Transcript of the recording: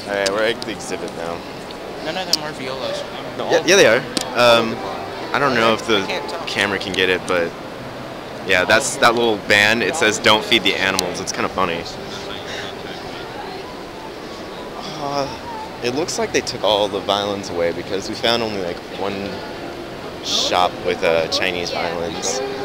Alright, we're at the exhibit now. None of them are violas. Yeah, they are. I don't know if the camera can get it, but yeah, that's that little band. It says "Don't feed the animals." It's kind of funny. It looks like they took all the violins away because we found only like one shop with Chinese violins.